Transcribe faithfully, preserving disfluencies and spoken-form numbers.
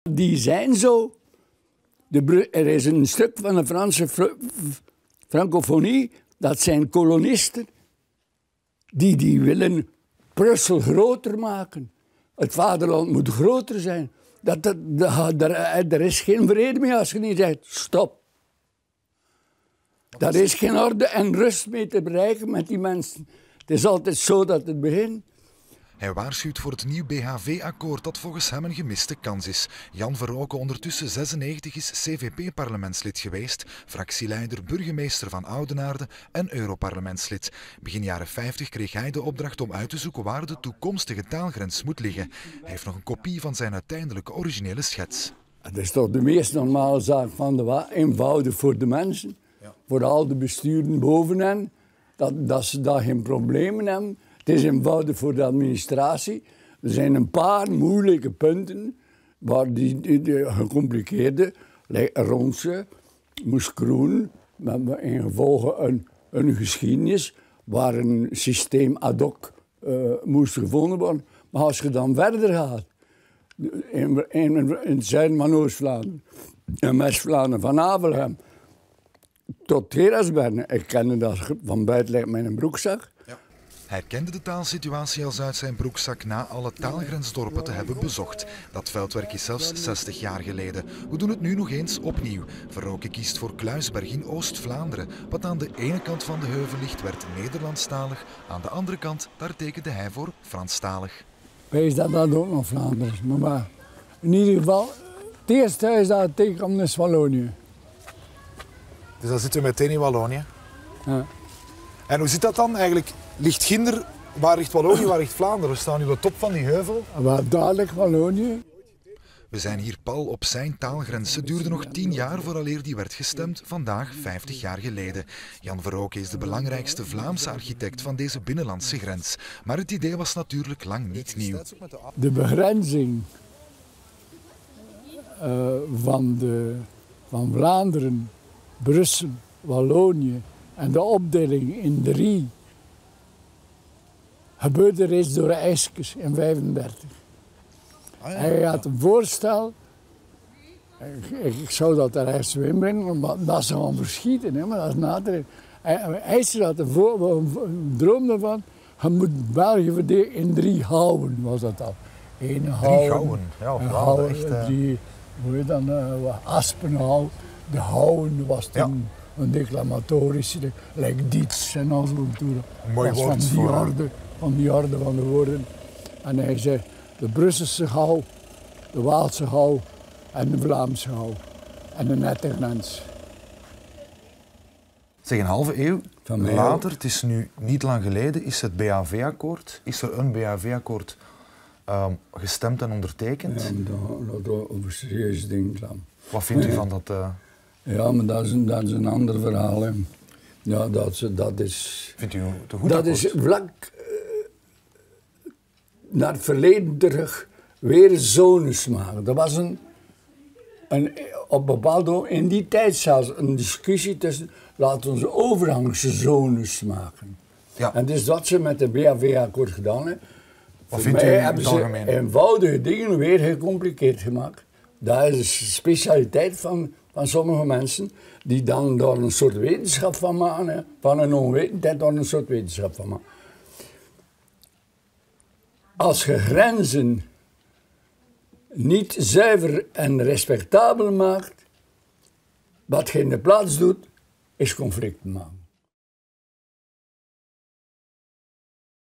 die zijn zo. De, er is een stuk van de Franse fr francofonie, dat zijn kolonisten, die, die willen Brussel groter maken. Het vaderland moet groter zijn. Dat, dat, dat, er, er is geen vrede meer als je niet zegt, stop. Daar is geen orde en rust mee te bereiken met die mensen. Het is altijd zo dat het begint. Hij waarschuwt voor het nieuw B H V-akkoord dat volgens hem een gemiste kans is. Jan Verroken, ondertussen zesennegentig, is C V P-parlementslid geweest, fractieleider, burgemeester van Oudenaarde en Europarlementslid. Begin jaren vijftig kreeg hij de opdracht om uit te zoeken waar de toekomstige taalgrens moet liggen. Hij heeft nog een kopie van zijn uiteindelijke originele schets. Dat is toch de meest normale zaak van de wa eenvoudig voor de mensen, ja. Voor al de besturen boven hen, dat, dat ze daar geen problemen hebben. Het is eenvoudig voor de administratie. Er zijn een paar moeilijke punten waar die, die, die gecompliceerde, Ronse, Moeskroen, met in gevolge een, een geschiedenis waar een systeem ad hoc uh, moest gevonden worden. Maar als je dan verder gaat, in, in, in het zuiden van Oost-Vlaanderen, in West-Vlaanderen, van Avelgem tot Gerasbergen, ik kende dat van buiten met een broekzak. Ja. Hij kende de taalsituatie als uit zijn broekzak na alle taalgrensdorpen te hebben bezocht. Dat veldwerk is zelfs zestig jaar geleden. We doen het nu nog eens opnieuw. Verroken kiest voor Kluisberg in Oost-Vlaanderen. Wat aan de ene kant van de heuvel ligt, werd Nederlandstalig. Aan de andere kant, daar tekende hij voor Franstalig. Wees dat dat ook nog Vlaanderen, maar, maar in ieder geval, het eerste huis dat het tegenkomt is Wallonië. Dus dan zitten we meteen in Wallonië. Ja. En hoe zit dat dan eigenlijk? Ligt Ginder, waar ligt Wallonië, waar ligt Vlaanderen? We staan nu op de top van die heuvel. Waar dadelijk Wallonië. We zijn hier pal op zijn taalgrens. Het duurde nog tien jaar vooraleer die werd gestemd, vandaag vijftig jaar geleden. Jan Verroken is de belangrijkste Vlaamse architect van deze binnenlandse grens. Maar het idee was natuurlijk lang niet nieuw. De begrenzing uh, van, de, van Vlaanderen, Brussel, Wallonië en de opdeling in drie gebeurde reeds door Eyskes in vijfendertig. Ah, ja. Hij had een voorstel, ik, ik zou dat er eerst weer inbrengen, maar dat zou hem verschieten, hè, maar dat is nader. Eyskes had een, voor, een droom ervan, je moet België verdelen in drie houden, was dat al. Eén houden, ja, een houden, echt, uh... die, hoe heet dat, uh, Aspenhouw, de houden was toen ja. Een declamatorische, like Dietz en al zo'n toeren. Mooi woord van die voor. orde, van die orde van de woorden. En hij zei, de Brusselse hou, de Waalse hou en de Vlaamse hou. En een nette grens. Zeg, een halve eeuw later, het is nu niet lang geleden, is het B H V-akkoord. Is er een B H V-akkoord um, gestemd en ondertekend? Ja, dat, dat over serieuze dingen gaan. Wat vindt u van dat? Uh... Ja, maar dat is een, dat is een ander verhaal. Hè. Ja, dat, dat is... Vindt u het een goed Dat akkoord? is vlak uh, naar het verleden terug weer zones maken. Dat was een, een, op bepaalde in die tijd zelfs een discussie tussen, laten we onze overhangse zones maken. Ja. En dus dat ze met de B H V-akkoord gedaan hebben. Wat Voor vindt mij u hebben ze algemeen? eenvoudige dingen weer gecompliceerd gemaakt. Dat is de specialiteit van, van sommige mensen, die dan daar een soort wetenschap van maken, hè. Van een onwetendheid daar een soort wetenschap van maken. Als je grenzen niet zuiver en respectabel maakt, wat je in de plaats doet, is conflicten maken.